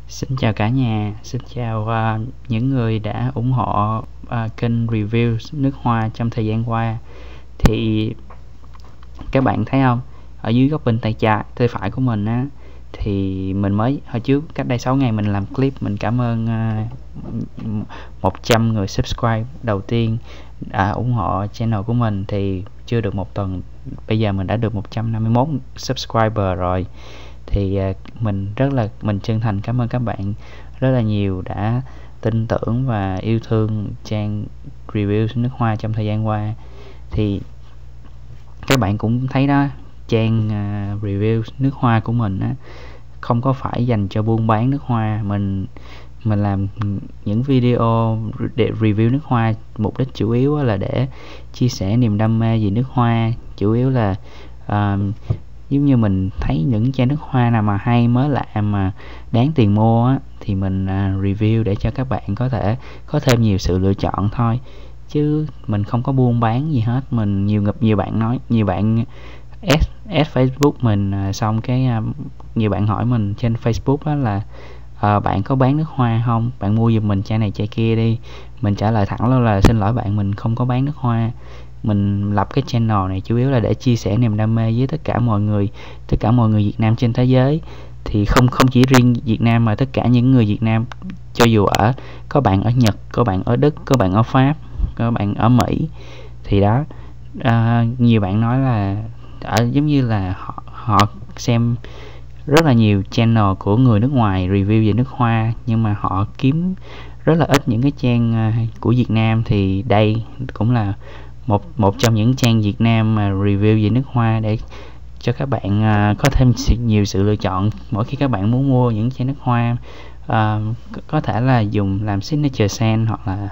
Xin chào cả nhà, xin chào những người đã ủng hộ kênh review nước hoa trong thời gian qua. Thì các bạn thấy không, ở dưới góc bên tay phải của mình á, thì mình mới hồi trước cách đây 6 ngày mình làm clip mình cảm ơn 100 người subscribe đầu tiên ủng hộ channel của mình. Thì chưa được một tuần, bây giờ mình đã được 151 subscriber rồi. Thì mình chân thành cảm ơn các bạn rất là nhiều đã tin tưởng và yêu thương trang review nước hoa trong thời gian qua. Thì các bạn cũng thấy đó, trang review nước hoa của mình á, không có phải dành cho buôn bán nước hoa. Mình làm những video để review nước hoa, mục đích chủ yếu là để chia sẻ niềm đam mê về nước hoa. Chủ yếu là giống như mình thấy những chai nước hoa nào mà hay mới lạ mà đáng tiền mua á, thì mình review để cho các bạn có thể có thêm nhiều sự lựa chọn thôi, chứ mình không có buôn bán gì hết. Mình nhiều bạn add Facebook mình, xong cái nhiều bạn hỏi mình trên Facebook đó là bạn có bán nước hoa không, bạn mua giùm mình chai này chai kia đi. Mình trả lời thẳng luôn là xin lỗi bạn, mình không có bán nước hoa. Mình lập cái channel này chủ yếu là để chia sẻ niềm đam mê với tất cả mọi người Việt Nam trên thế giới. Thì không chỉ riêng Việt Nam mà tất cả những người Việt Nam, cho dù có bạn ở Nhật, có bạn ở Đức, có bạn ở Pháp, có bạn ở Mỹ. Thì đó, nhiều bạn nói là giống như là họ xem rất là nhiều channel của người nước ngoài review về nước hoa, nhưng mà họ kiếm rất là ít những cái trang của Việt Nam. Thì đây cũng là một trong những trang Việt Nam mà review về nước hoa, để cho các bạn có thêm nhiều sự lựa chọn mỗi khi các bạn muốn mua những chai nước hoa. Có thể là dùng làm signature scent, hoặc là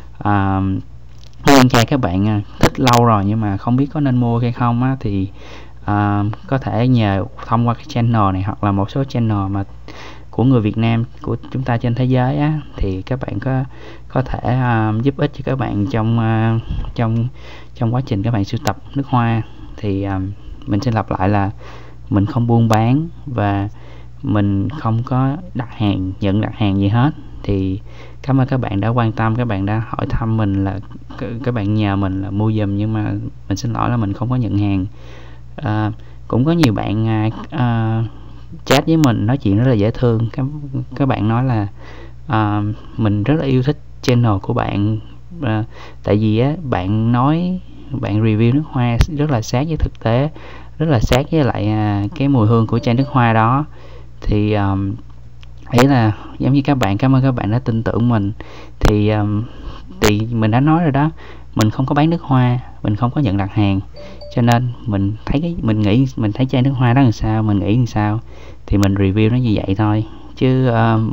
những chai các bạn thích lâu rồi nhưng mà không biết có nên mua hay không á, thì có thể nhờ thông qua cái channel này, hoặc là một số channel mà của người Việt Nam của chúng ta trên thế giới á, thì các bạn có thể giúp ích cho các bạn trong quá trình các bạn sưu tập nước hoa. Thì mình xin lặp lại là mình không buôn bán và mình không có nhận đặt hàng gì hết. Thì cảm ơn các bạn đã quan tâm, các bạn đã hỏi thăm mình, là các bạn nhờ mình là mua giùm, nhưng mà mình xin lỗi là mình không có nhận hàng. Cũng có nhiều bạn chat với mình nói chuyện rất là dễ thương. Các bạn nói là mình rất là yêu thích channel của bạn, tại vì á, bạn review nước hoa rất là sát với thực tế, rất là sát với lại cái mùi hương của chai nước hoa đó. Thì ý là giống như các bạn, cảm ơn các bạn đã tin tưởng mình. Thì mình đã nói rồi đó, mình không có bán nước hoa, mình không có nhận đặt hàng, cho nên mình thấy chai nước hoa đó làm sao, mình nghĩ làm sao thì mình review nó như vậy thôi. Chứ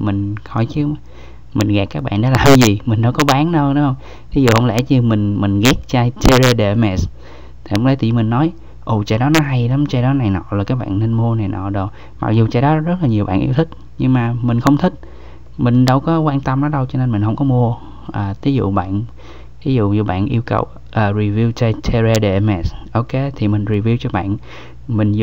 mình gạt các bạn đã làm cái gì, mình đâu có bán đâu, đúng không? Ví dụ không lẽ chứ mình ghét chai Terre de Hermes, thì không lẽ thì mình nói chai đó nó hay lắm, chai đó này nọ là các bạn nên mua này nọ đồ. Mặc dù chai đó rất là nhiều bạn yêu thích, nhưng mà mình không thích, mình đâu có quan tâm nó đâu, cho nên mình không có mua. Ví dụ như bạn yêu cầu review chai Terre de Hermes, ok, thì mình review cho bạn. Mình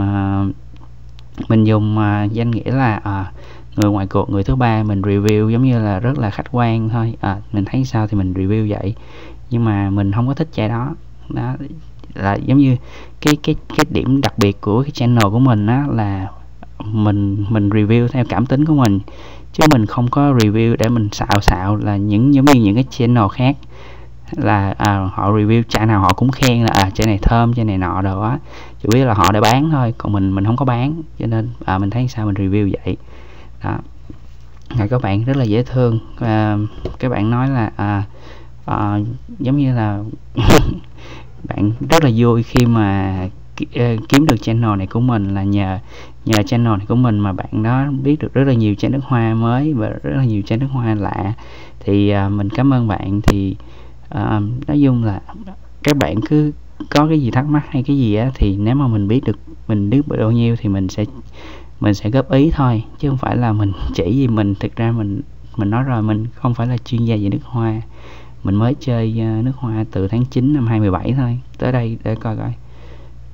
dùng danh nghĩa là người ngoài cuộc, người thứ ba, mình review giống như là rất là khách quan thôi. Mình thấy sao thì mình review vậy, nhưng mà mình không có thích chai đó. Đó là giống như cái điểm đặc biệt của cái channel của mình á, là mình review theo cảm tính của mình, chứ mình không có review để mình xạo là giống như những cái channel khác là họ review chai nào họ cũng khen là chai này thơm, chai này nọ đồ á, chủ yếu là họ để bán thôi, còn mình không có bán, cho nên mình thấy sao mình review vậy đó. Các bạn rất là dễ thương. Các bạn nói là giống như là bạn rất là vui khi mà kiếm được channel này của mình, là nhờ channel này của mình mà bạn đó biết được rất là nhiều chai nước hoa mới và rất là nhiều chai nước hoa lạ. Thì mình cảm ơn bạn. Thì nói chung là các bạn cứ có cái gì thắc mắc hay cái gì á, thì nếu mà mình biết bao nhiêu thì mình sẽ góp ý thôi, chứ không phải là mình chỉ gì. Thực ra mình nói rồi, mình không phải là chuyên gia về nước hoa, mình mới chơi nước hoa từ tháng 9 năm 2017 thôi, tới đây để coi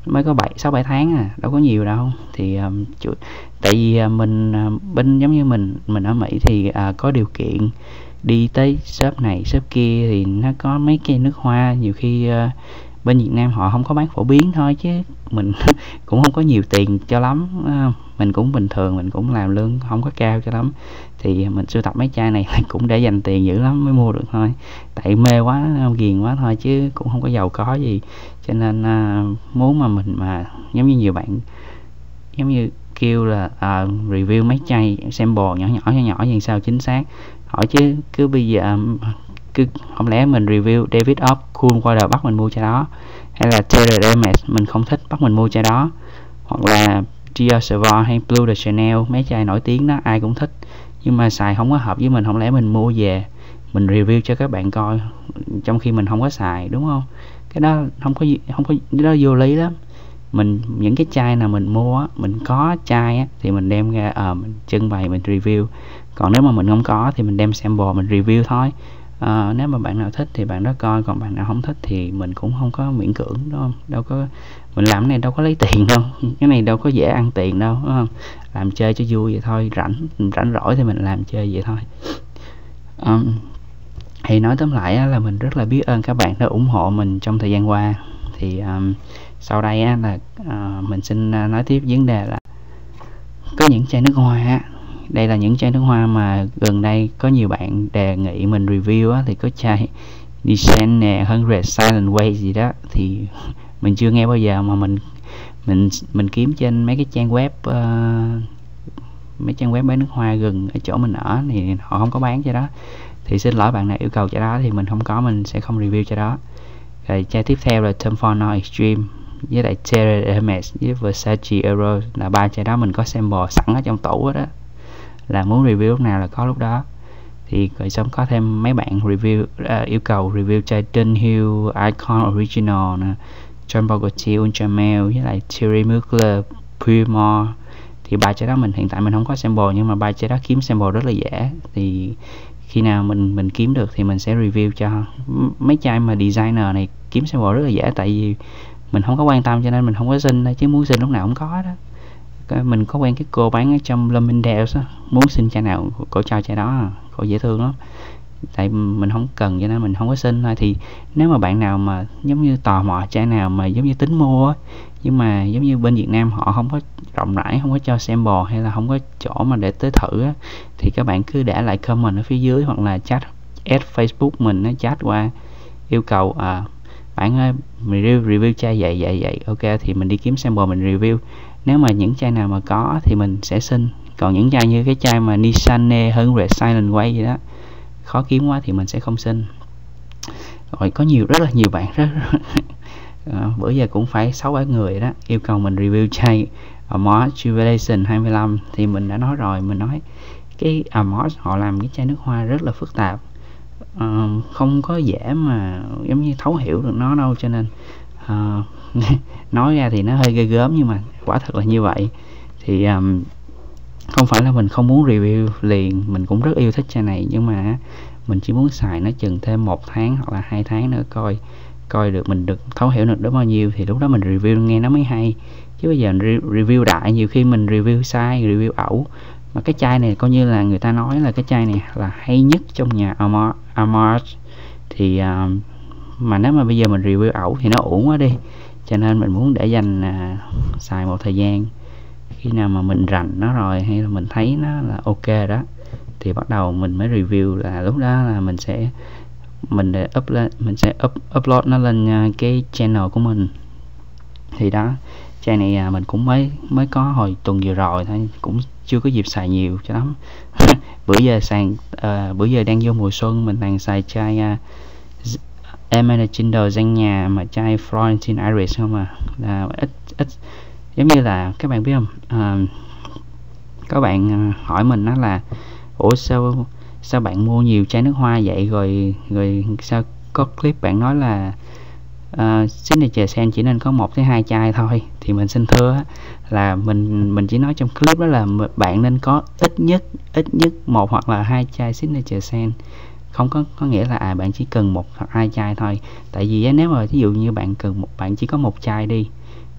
mới có 6-7 tháng à, đâu có nhiều đâu. Thì tại vì mình bên giống như mình ở Mỹ thì có điều kiện đi tới shop này shop kia thì nó có mấy cây nước hoa, nhiều khi bên Việt Nam họ không có bán phổ biến thôi, chứ mình cũng không có nhiều tiền cho lắm. Mình cũng bình thường, mình cũng làm lương không có cao cho lắm, thì mình sưu tập mấy chai này cũng để dành tiền dữ lắm mới mua được thôi, tại mê quá, ghiền quá thôi, chứ cũng không có giàu có gì. Cho nên muốn mà mình mà giống như nhiều bạn giống như kêu là review mấy chai sample nhỏ như sao chính xác, hỏi chứ cứ bây giờ cứ không lẽ mình review David of Cool Water bắt mình mua chai đó, hay là Terra Hermes mình không thích bắt mình mua chai đó, hoặc là Dior Sauvage hay Blue de Chanel, mấy chai nổi tiếng đó ai cũng thích, nhưng mà xài không có hợp với mình, không lẽ mình mua về mình review cho các bạn coi trong khi mình không có xài, đúng không? Cái đó không có cái đó vô lý lắm. Mình những cái chai nào mình mua á, mình có chai á thì mình đem ra mình trưng bày mình review, còn nếu mà mình không có thì mình đem sample mình review thôi. Nếu mà bạn nào thích thì bạn đó coi, còn bạn nào không thích thì mình cũng không có miễn cưỡng, đúng không? Đâu có, mình làm cái này đâu có lấy tiền đâu, cái này đâu có dễ ăn tiền đâu, đúng không? Làm chơi cho vui vậy thôi, rảnh rỗi thì mình làm chơi vậy thôi. Thì nói tóm lại á, là mình rất là biết ơn các bạn đã ủng hộ mình trong thời gian qua. Thì sau đây á, là mình xin nói tiếp vấn đề là có những chai nước hoa á, đây là những chai nước hoa mà gần đây có nhiều bạn đề nghị mình review á, thì có chai Design nè, 100 Silent Way gì đó thì mình chưa nghe bao giờ, mà mình kiếm trên mấy cái trang web bán nước hoa gần ở chỗ mình ở thì họ không có bán cho đó, thì xin lỗi bạn nào yêu cầu cho đó thì mình không có, mình sẽ không review cho đó. Rồi chai tiếp theo là Tom Ford No Extreme với lại Terra Hermes với Versace Euro, là ba chai đó mình có sample sẵn ở trong tủ đó, là muốn review lúc nào là có lúc đó. Thì rồi xong có thêm mấy bạn review yêu cầu review chai Dunhill Icon Original nè, Jean Paul Gaultier Ultramel với lại Thierry Mugler Pure More. Thì ba chai đó mình hiện tại mình không có sample, nhưng mà ba chai đó kiếm sample rất là dễ, thì khi nào mình kiếm được thì mình sẽ review cho. Mấy chai mà designer này kiếm sample rất là dễ, tại vì mình không có quan tâm cho nên mình không có xin, chứ muốn xin lúc nào cũng có đó. Mình có quen cái cô bán ở trong Bloomingdale's á, muốn xin chai nào cô cho chai đó, cô dễ thương lắm, tại mình không cần cho nên mình không có xin thôi. Thì nếu mà bạn nào mà giống như tò mò chai nào mà giống như tính mua á, nhưng mà giống như bên Việt Nam họ không có rộng rãi, không có cho sample hay là không có chỗ mà để tới thử á, thì các bạn cứ để lại comment ở phía dưới, hoặc là chat add Facebook mình, nó chat qua yêu cầu bạn ơi mình review chai vậy, ok thì mình đi kiếm sample mình review. Nếu mà những chai nào mà có thì mình sẽ xin, còn những chai như cái chai mà Nissan hơn Red Silent Way gì đó khó kiếm quá thì mình sẽ không xin. Rồi có rất là nhiều bạn bữa giờ cũng phải 6-7 người đó yêu cầu mình review chai Amore Jubilation 25, thì mình đã nói rồi, mình nói cái Amore họ làm cái chai nước hoa rất là phức tạp, không có dễ mà giống như thấu hiểu được nó đâu, cho nên nói ra thì nó hơi ghê gớm, nhưng mà quả thật là như vậy. Thì không phải là mình không muốn review liền, mình cũng rất yêu thích chai này, nhưng mà mình chỉ muốn xài nó chừng thêm 1 tháng hoặc là 2 tháng nữa, coi được mình được thấu hiểu được đến bao nhiêu thì lúc đó mình review nghe nó mới hay. Chứ bây giờ review đại nhiều khi mình review sai, review ẩu. Mà cái chai này coi như là người ta nói là cái chai này là hay nhất trong nhà Amore, thì mà nếu mà bây giờ mình review ẩu thì nó uổng quá đi, cho nên mình muốn để dành xài một thời gian, khi nào mà mình rành nó rồi hay là mình thấy nó là ok đó thì bắt đầu mình mới review, là lúc đó là mình sẽ upload nó lên cái channel của mình. Thì đó, chai này mình cũng mới có hồi tuần vừa rồi thôi, cũng chưa có dịp xài nhiều cho lắm. Bữa giờ đang vô mùa xuân, mình đang xài chai Ermenegildo danh nhà, mà chai Florentine Iris không à, là ít giống như là các bạn biết không, có bạn hỏi mình đó là ủa sao bạn mua nhiều chai nước hoa vậy, rồi sao có clip bạn nói là Signature Scent chỉ nên có 1-2 chai thôi. Thì mình xin thưa là mình chỉ nói trong clip đó là bạn nên có ít nhất 1 hoặc là 2 chai Signature Scent, không có nghĩa là bạn chỉ cần 1 hoặc 2 chai thôi. Tại vì nếu mà ví dụ như bạn chỉ có 1 chai đi,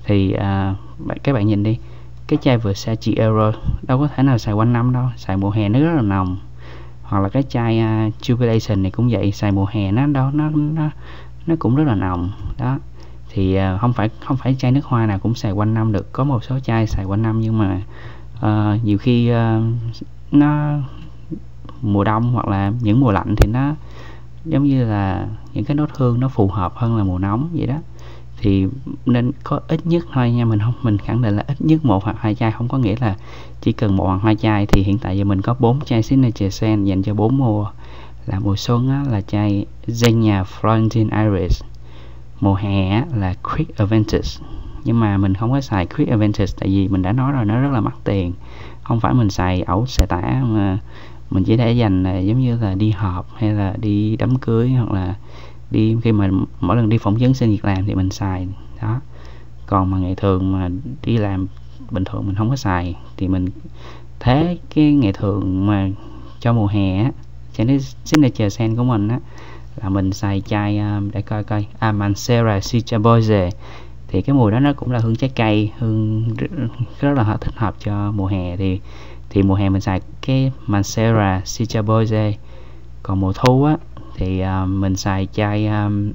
Thì các bạn nhìn đi, cái chai Versace Euro đâu có thể nào xài quanh năm đâu, xài mùa hè nó rất là nồng. Hoặc là cái chai Jubilation này cũng vậy, xài mùa hè nó cũng rất là nồng đó. Thì không phải chai nước hoa nào cũng xài quanh năm được, có một số chai xài quanh năm nhưng mà nhiều khi nó mùa đông hoặc là những mùa lạnh thì nó giống như là những cái nốt hương nó phù hợp hơn là mùa nóng vậy đó. Thì nên có ít nhất thôi nha, mình khẳng định là ít nhất 1 hoặc 2 chai, không có nghĩa là chỉ cần 1 hoặc 2 chai. Thì hiện tại giờ mình có 4 chai Signature Scent dành cho 4 mùa. Là mùa xuân á, là chai Zegna Florentine Iris, mùa hè á, là Creek Aventus. Nhưng mà mình không có xài Creek Aventus tại vì mình đã nói rồi, nó rất là mắc tiền. Không phải mình xài ẩu xài tả, mà mình chỉ để dành là giống như là đi họp hay là đi đám cưới, hoặc là đi khi mà mỗi lần đi phỏng vấn xin việc làm thì mình xài đó. Còn mà ngày thường mà đi làm bình thường mình không có xài. Thì mình thế cái ngày thường mà cho mùa hè á, cho nên Signature Scent của mình á, là mình xài chai để coi Mancera Cichaboise. Thì cái mùi đó nó cũng là hương trái cây, hương rất là thích hợp cho mùa hè. Thì mùa hè mình xài cái Mancera Cichaboise. Còn mùa thu á thì mình xài chai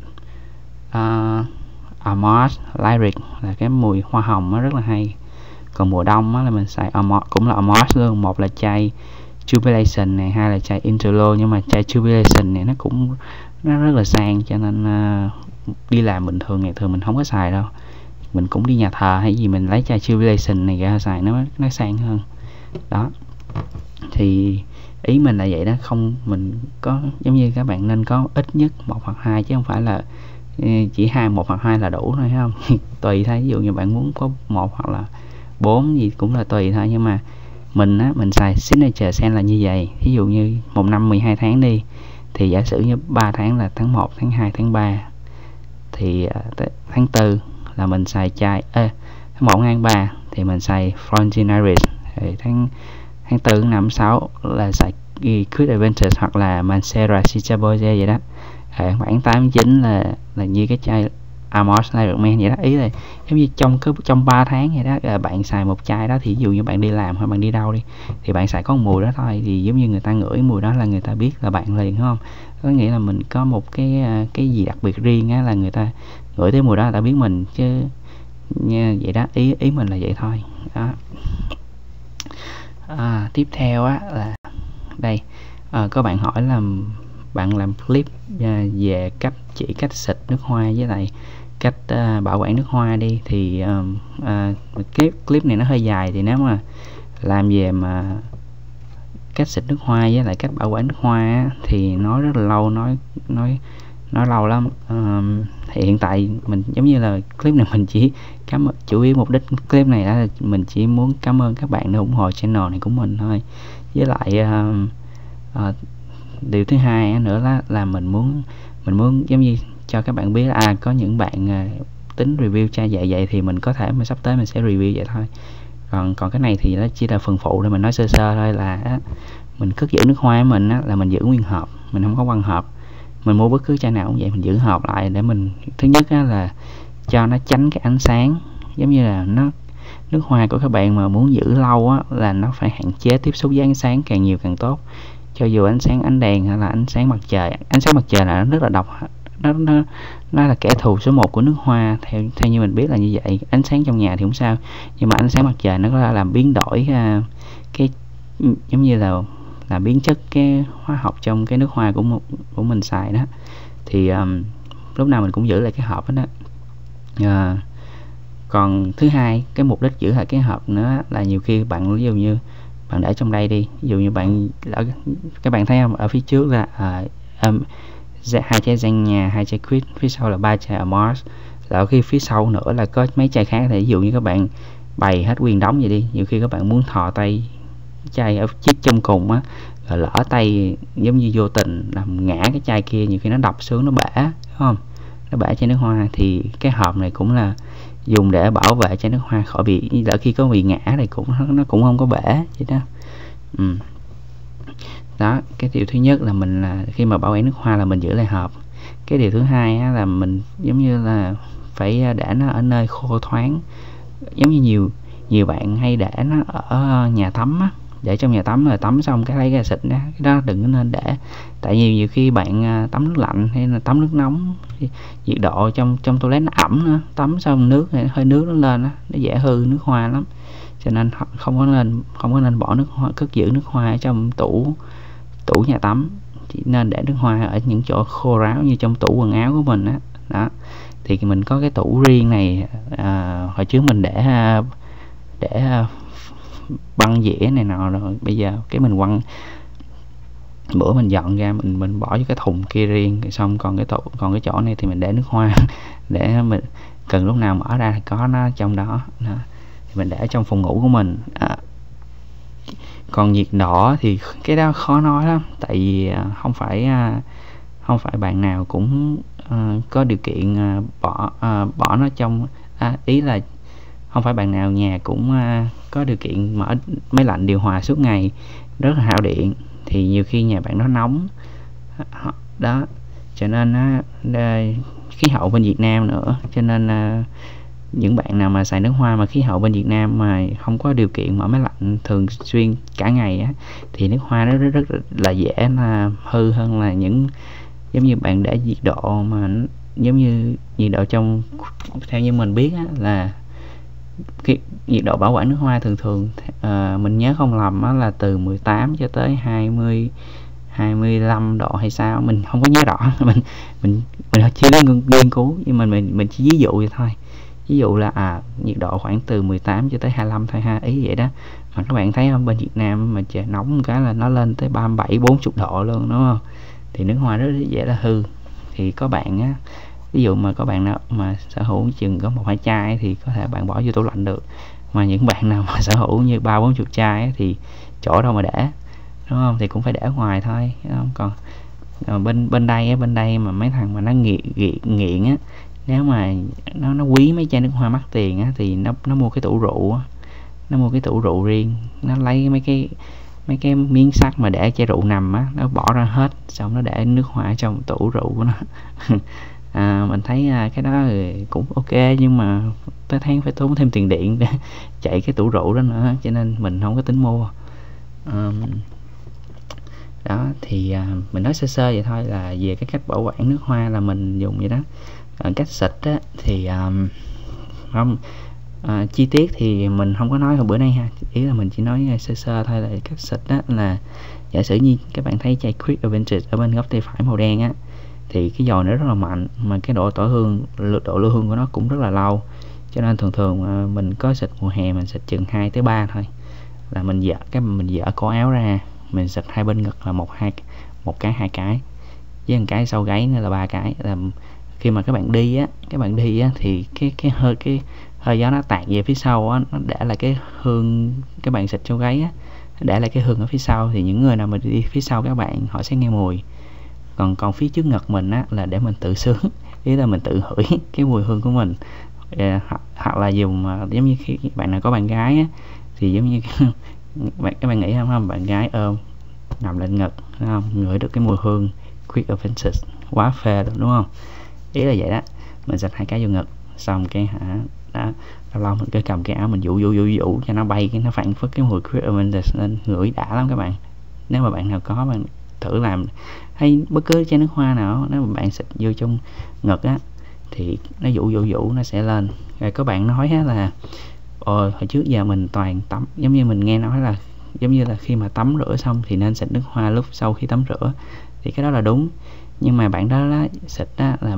Amos Lyric, là cái mùi hoa hồng nó rất là hay. Còn mùa đông á là mình xài cũng là Amos luôn. Một là chai Jubilation này, hai là chai Interlo. Nhưng mà chai Jubilation này nó rất là sang, cho nên đi làm bình thường ngày thường mình không có xài đâu. Mình cũng đi nhà thờ hay gì mình lấy chai Jubilation này ra xài, nó sang hơn đó. Thì ý mình là vậy đó, không mình có giống như các bạn nên có ít nhất 1 hoặc 2, chứ không phải là chỉ 1 hoặc 2 là đủ thôi, không? Tùy thôi, ví dụ như bạn muốn có 1 hoặc là 4 gì cũng là tùy thôi. Nhưng mà mình xài Signature Scent là như vậy. Ví dụ như một năm 12 tháng đi, thì giả sử như 3 tháng là tháng 1, tháng 2, tháng 3. Thì tháng 4 là mình xài chai tháng 1, tháng 3 thì mình xài Florentine Iris. Thì tháng 4, tháng 5, tháng 6 là xài Creed Aventus hoặc là Mancera Cichaboise vậy đó. Khoảng 8, 9 là như cái chai Amos Lyric Man vậy đó. Ý là giống như trong 3 tháng vậy đó, bạn xài một chai đó. Thì ví dụ như bạn đi làm hoặc bạn đi đâu đi, thì bạn xài có một mùi đó thôi, thì giống như người ta ngửi mùi đó là người ta biết là bạn liền, đúng không? Có nghĩa là mình có một cái gì đặc biệt riêng á, là người ta ngửi tới mùi đó người ta biết mình chứ nha, vậy đó. Ý mình là vậy thôi đó. Tiếp theo á là đây, có bạn hỏi là bạn làm clip về cách xịt nước hoa với lại cách bảo quản nước hoa đi. Thì cái clip này nó hơi dài, thì nếu mà làm về mà cách xịt nước hoa với lại cách bảo quản nước hoa á, thì nói rất là lâu, nói lâu lắm. Thì hiện tại mình giống như là clip này mình chỉ chủ yếu mục đích clip này là mình chỉ muốn cảm ơn các bạn đã ủng hộ channel này của mình thôi. Với lại điều thứ hai nữa là mình muốn giống như cho các bạn biết là có những bạn tính review chai vậy thì mình có thể sắp tới mình sẽ review vậy thôi. Còn cái này thì nó chỉ là phần phụ để mình nói sơ thôi. Là mình cất giữ nước hoa của mình là mình giữ nguyên hộp, mình không có quăng hộp. Mình mua bất cứ chai nào cũng vậy, mình giữ hộp lại để mình, thứ nhất là cho nó tránh cái ánh sáng. Giống như là nước hoa của các bạn mà muốn giữ lâu là nó phải hạn chế tiếp xúc với ánh sáng, càng nhiều càng tốt. Cho dù ánh đèn hay là ánh sáng mặt trời là nó rất là độc. Nó là kẻ thù số 1 của nước hoa, theo như mình biết là như vậy. Ánh sáng trong nhà thì không sao, nhưng mà ánh sáng mặt trời nó có thể làm biến đổi cái giống như là biến chất cái hóa học trong cái nước hoa của mình xài đó. Thì lúc nào mình cũng giữ lại cái hộp đó. Còn thứ hai, cái mục đích giữ lại cái hộp nữa là nhiều khi bạn, ví dụ như bạn để trong đây đi, ví dụ như các bạn thấy không, ở phía trước là 2 chai Zegna, 2 chai Creed, phía sau là 3 chai Amos. Là khi phía sau nữa là có mấy chai khác. Thì ví dụ như các bạn bày hết nguyên đống vậy đi, nhiều khi các bạn muốn thò tay chai ở chiếc trong cùng rồi lỡ tay giống như vô tình làm ngã cái chai kia, nhiều khi nó đập xuống, nó bể, đúng không? Nó bể chai nước hoa. Thì cái hộp này cũng là dùng để bảo vệ chai nước hoa khỏi bị, lỡ khi có bị ngã thì nó cũng không có bể vậy đó. Đó, cái điều thứ nhất là khi mà bảo quản nước hoa là mình giữ lại hộp. Cái điều thứ hai là mình giống như là phải để nó ở nơi khô thoáng, giống như nhiều bạn hay để nó ở nhà tắm á, để trong nhà tắm rồi tắm xong cái lấy ra xịt á, cái đó đừng có nên để. Tại vì nhiều khi bạn tắm nước lạnh hay là tắm nước nóng, nhiệt độ trong toilet nó ẩm nữa, tắm xong nước hơi nước nó lên á, nó dễ hư nước hoa lắm. Cho nên không có nên bỏ nước hoa, cất giữ nước hoa ở trong tủ nhà tắm, chỉ nên để nước hoa ở những chỗ khô ráo như trong tủ quần áo của mình á. Đó thì mình có cái tủ riêng này, hồi trước mình để băng dĩa này nọ, rồi bây giờ cái mình quăng, bữa mình dọn ra mình bỏ vô cái thùng kia riêng, xong còn cái chỗ này thì mình để nước hoa để mình cần lúc nào mở ra thì có nó trong đó. Thì mình để trong phòng ngủ của mình. Còn nhiệt độ thì cái đó khó nói lắm, tại vì không phải bạn nào cũng có điều kiện bỏ nó trong, ý là không phải bạn nào nhà cũng có điều kiện mở máy lạnh điều hòa suốt ngày, rất là hao điện, thì nhiều khi nhà bạn nó nóng đó. Cho nên khí hậu bên Việt Nam nữa, cho nên những bạn nào mà xài nước hoa mà khí hậu bên Việt Nam mà không có điều kiện mở máy lạnh thường xuyên cả ngày á, thì nước hoa nó rất là dễ là hư hơn là những giống như bạn để nhiệt độ mà giống như nhiệt độ trong, theo như mình biết á, là cái nhiệt độ bảo quản nước hoa thường mình nhớ không lầm á, là từ 18 cho tới 25 độ hay sao, mình không có nhớ rõ. mình chưa có nghiên cứu, nhưng mà mình chỉ ví dụ vậy thôi. Ví dụ là nhiệt độ khoảng từ 18 cho tới 25 thôi ha, ý vậy đó. Mà các bạn thấy không, bên Việt Nam mà trời nóng một cái là nó lên tới 37 40 độ luôn, đúng không? Thì nước hoa rất dễ là hư. Thì có bạn á, ví dụ mà có bạn nào mà sở hữu chừng có 1-2 chai thì có thể bạn bỏ vô tủ lạnh được. Mà những bạn nào mà sở hữu như 30-40 chai ấy, thì chỗ đâu mà để, đúng không? Thì cũng phải để ở ngoài thôi, đúng không? Còn bên đây mà mấy thằng mà nó nghiện á, nếu mà nó quý mấy chai nước hoa mắc tiền á, thì nó mua cái tủ rượu á, nó mua cái tủ rượu riêng, nó lấy mấy cái miếng sắt mà để chai rượu nằm á, nó bỏ ra hết, xong nó để nước hoa trong tủ rượu của nó. Mình thấy cái đó cũng ok, nhưng mà tới tháng phải tốn thêm tiền điện để chạy cái tủ rượu đó nữa, cho nên mình không có tính mua. Đó thì mình nói sơ vậy thôi, là về cái cách bảo quản nước hoa là mình dùng vậy đó. Cách xịt á, thì không chi tiết thì mình không có nói hồi bữa nay ha, ý là mình chỉ nói sơ thôi. Là cách xịt á, là giả sử như các bạn thấy chai Quick Advantage ở bên góc tay phải màu đen á, thì cái dầu nó rất là mạnh, mà cái độ độ lưu hương của nó cũng rất là lâu, cho nên thường mình có xịt mùa hè mình xịt chừng 2-3 thôi, là mình dỡ cổ áo ra, mình xịt hai bên ngực là một cái 2 cái, với một cái sau gáy nữa là 3 cái. Là khi mà các bạn đi á thì cái hơi gió nó tạt về phía sau á, nó để lại cái hương, các bạn xịt sau gáy á, để lại cái hương ở phía sau, thì những người nào mà đi phía sau các bạn họ sẽ nghe mùi. Còn phía trước ngực mình á, là để mình tự sướng, ý là mình tự hửi cái mùi hương của mình. Hoặc là dùng giống như khi bạn nào có bạn gái á, thì giống như các bạn nghĩ không, bạn gái ôm nằm lên ngực, không ngửi được cái mùi hương Quick Advantage quá phê rồi, đúng không? Ý là vậy đó. Mình xịt 2 cái vô ngực, xong cái đó, lâu mình cứ cầm cái áo mình vũ cho nó bay, cái nó phản phất cái mùi Quick Advantage lên, ngửi đã lắm các bạn. Nếu mà bạn nào có, bạn thử làm, hay bất cứ chai nước hoa nào, nếu mà bạn xịt vô trong ngực á, thì nó vũ nó sẽ lên. Rồi có bạn nói á là hồi trước giờ mình toàn tắm, giống như mình nghe nói là giống như là khi mà tắm rửa xong thì nên xịt nước hoa lúc sau khi tắm rửa, thì cái đó là đúng. Nhưng mà bạn đó xịt á, là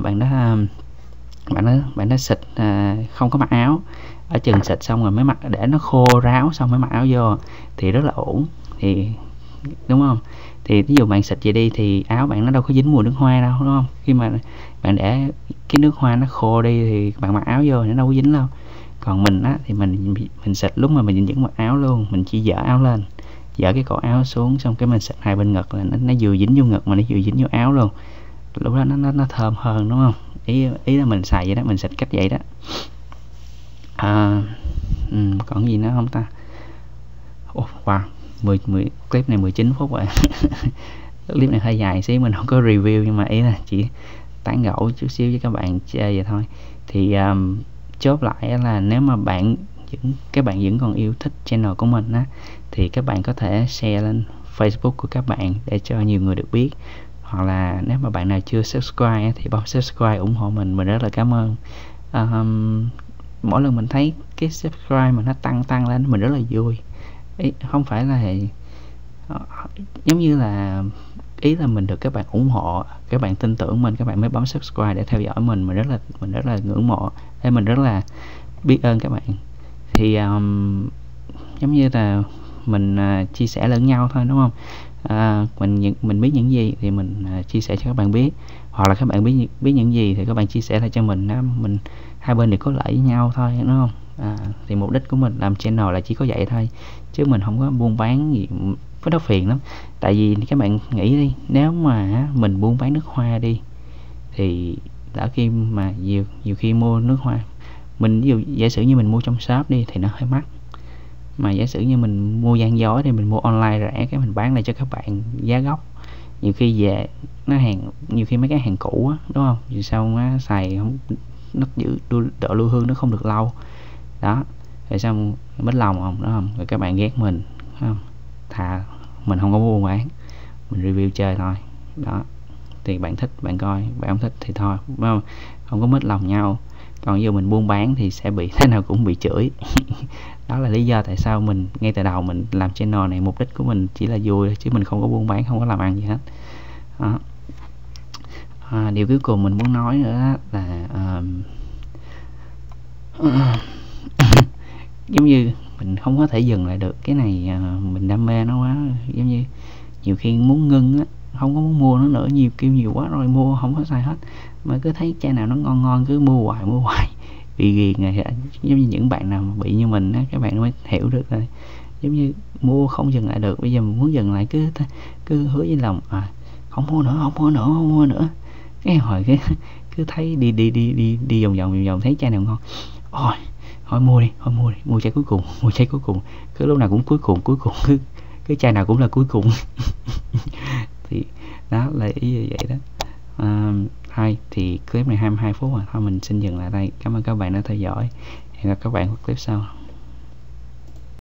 bạn đó xịt không có mặc áo, ở chừng xịt xong rồi mới mặc, để nó khô ráo xong mới mặc áo vô thì rất là ổn, thì đúng không? Thì ví dụ bạn xịt vậy đi thì áo bạn nó đâu có dính mùi nước hoa đâu, đúng không? Khi mà bạn để cái nước hoa nó khô đi thì bạn mặc áo vô nó đâu có dính đâu. Còn mình á, thì mình xịt lúc mà mình vẫn mặc áo luôn, mình chỉ dỡ áo lên, dỡ cái cổ áo xuống, xong cái mình xịt hai bên ngực là nó vừa dính vô ngực mà nó vừa dính vô áo luôn. Lúc đó nó thơm hơn, đúng không? Ý là mình xài vậy đó, mình xịt cách vậy đó. Còn gì nữa không ta? Wow, clip này 19 phút rồi. Clip này hơi dài xíu, mình không có review, nhưng mà ý là chỉ tán gẫu chút xíu với các bạn chơi vậy thôi. Thì chốt lại là nếu mà các bạn vẫn còn yêu thích channel của mình á, thì các bạn có thể share lên Facebook của các bạn để cho nhiều người được biết. Hoặc là nếu mà bạn nào chưa subscribe thì bấm subscribe ủng hộ mình rất là cảm ơn. Mỗi lần mình thấy cái subscribe mà nó tăng lên mình rất là vui. Không phải là giống như là ý là mình được các bạn ủng hộ, các bạn tin tưởng mình, các bạn mới bấm subscribe để theo dõi mình rất là ngưỡng mộ, mình rất là biết ơn các bạn. Thì giống như là mình chia sẻ lẫn nhau thôi, đúng không? Mình biết những gì thì mình chia sẻ cho các bạn biết, hoặc là các bạn biết những gì thì các bạn chia sẻ lại cho mình. Hai bên đều có lợi với nhau thôi, đúng không? Thì mục đích của mình làm channel là chỉ có vậy thôi, chứ mình không có buôn bán gì, cái đó phiền lắm. Tại vì các bạn nghĩ đi, nếu mà mình buôn bán nước hoa đi thì đã khi mà nhiều khi mua nước hoa, mình ví dụ giả sử như mình mua trong shop đi thì nó hơi mắc, mà giả sử như mình mua gian dối thì mình mua online rẻ, cái mình bán lại cho các bạn giá gốc. Nhiều khi về nhiều khi mấy cái hàng cũ á, đúng không? Vì sao nó xài không, nó giữ độ lưu hương nó không được lâu đó, rồi xong mất lòng không, đúng không? Rồi các bạn ghét mình, không? Thà mình không có buôn bán, mình review chơi thôi đó. Thì bạn thích bạn coi, bạn không thích thì thôi, đúng không? Không có mất lòng nhau. Còn giờ mình buôn bán thì sẽ bị thế nào cũng bị chửi. Đó là lý do tại sao mình ngay từ đầu mình làm channel này, mục đích của mình chỉ là vui chứ mình không có buôn bán, không có làm ăn gì hết đó. Điều cuối cùng mình muốn nói nữa là giống như mình không có thể dừng lại được cái này, mình đam mê nó quá, giống như nhiều khi muốn ngưng á, không có muốn mua nó nữa, nhiều quá rồi mua không có xài hết, mà cứ thấy chai nào nó ngon cứ mua hoài bị ghiền này. Giống như những bạn nào mà bị như mình á, các bạn mới hiểu được rồi, giống như mua không dừng lại được. Bây giờ mình muốn dừng lại cứ hứa với lòng không mua nữa, cái hồi cứ thấy đi vòng thấy chai nào ngon, thôi mua chai cuối cùng, cứ lúc nào cũng cuối cùng cứ chai nào cũng là cuối cùng. Thì đó là ý vậy đó. Thôi thì clip này 22 phút rồi, thôi mình xin dừng lại đây. Cảm ơn các bạn đã theo dõi, hẹn gặp các bạn ở clip sau.